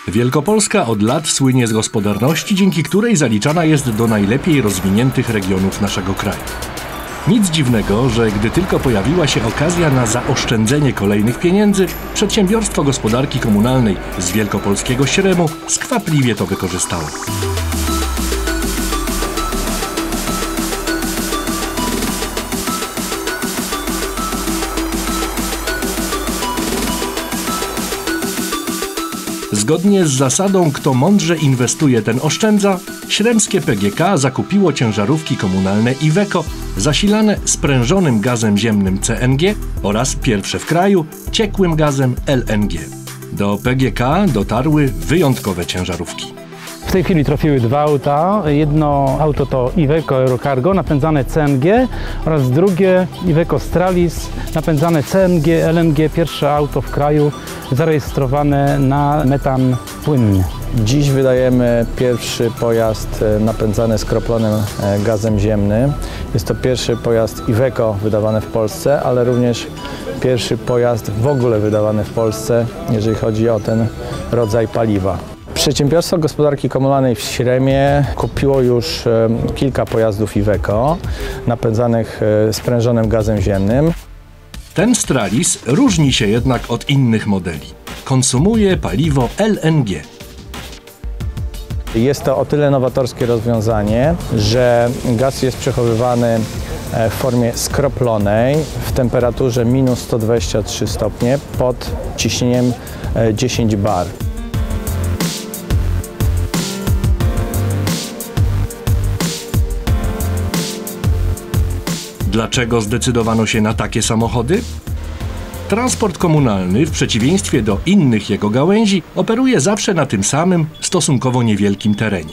Wielkopolska od lat słynie z gospodarności, dzięki której zaliczana jest do najlepiej rozwiniętych regionów naszego kraju. Nic dziwnego, że gdy tylko pojawiła się okazja na zaoszczędzenie kolejnych pieniędzy, przedsiębiorstwo gospodarki komunalnej z wielkopolskiego Śremu skwapliwie to wykorzystało. Zgodnie z zasadą, kto mądrze inwestuje, ten oszczędza, śremskie PGK zakupiło ciężarówki komunalne Iveco zasilane sprężonym gazem ziemnym CNG oraz pierwsze w kraju ciekłym gazem LNG. Do PGK dotarły wyjątkowe ciężarówki. W tej chwili trafiły dwa auta. Jedno auto to Iveco Eurocargo napędzane CNG oraz drugie Iveco Stralis napędzane CNG, LNG. Pierwsze auto w kraju zarejestrowane na metan płynny. Dziś wydajemy pierwszy pojazd napędzany skroplonym gazem ziemnym. Jest to pierwszy pojazd Iveco wydawany w Polsce, ale również pierwszy pojazd w ogóle wydawany w Polsce, jeżeli chodzi o ten rodzaj paliwa. Przedsiębiorstwo gospodarki komunalnej w Śremie kupiło już kilka pojazdów Iveco napędzanych sprężonym gazem ziemnym. Ten Stralis różni się jednak od innych modeli. Konsumuje paliwo LNG. Jest to o tyle nowatorskie rozwiązanie, że gaz jest przechowywany w formie skroplonej w temperaturze minus 123 stopnie pod ciśnieniem 10 bar. Dlaczego zdecydowano się na takie samochody? Transport komunalny, w przeciwieństwie do innych jego gałęzi, operuje zawsze na tym samym, stosunkowo niewielkim terenie.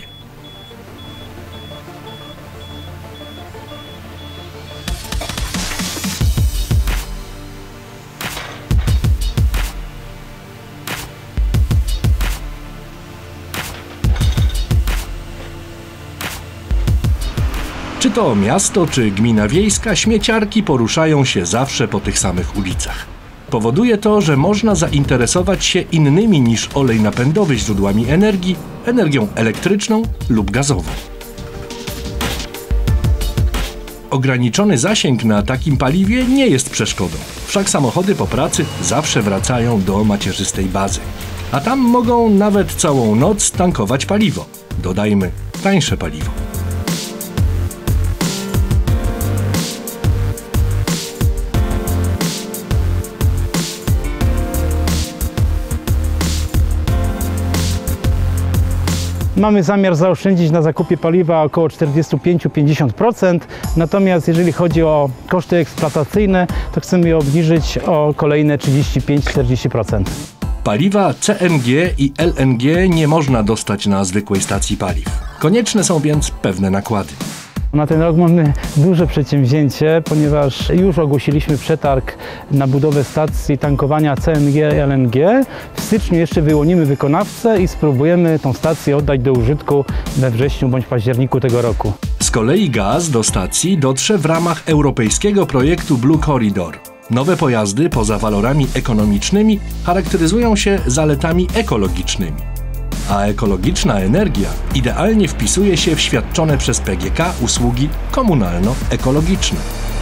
Czy to miasto, czy gmina wiejska, śmieciarki poruszają się zawsze po tych samych ulicach. Powoduje to, że można zainteresować się innymi niż olej napędowy źródłami energii, energią elektryczną lub gazową. Ograniczony zasięg na takim paliwie nie jest przeszkodą, wszak samochody po pracy zawsze wracają do macierzystej bazy. A tam mogą nawet całą noc tankować paliwo. Dodajmy, tańsze paliwo. Mamy zamiar zaoszczędzić na zakupie paliwa około 45–50%, natomiast jeżeli chodzi o koszty eksploatacyjne, to chcemy je obniżyć o kolejne 35–40%. Paliwa CNG i LNG nie można dostać na zwykłej stacji paliw. Konieczne są więc pewne nakłady. Na ten rok mamy duże przedsięwzięcie, ponieważ już ogłosiliśmy przetarg na budowę stacji tankowania CNG i LNG. W styczniu jeszcze wyłonimy wykonawcę i spróbujemy tą stację oddać do użytku we wrześniu bądź październiku tego roku. Z kolei gaz do stacji dotrze w ramach europejskiego projektu Blue Corridor. Nowe pojazdy poza walorami ekonomicznymi charakteryzują się zaletami ekologicznymi. A ekologiczna energia idealnie wpisuje się w świadczone przez PGK usługi komunalno-ekologiczne.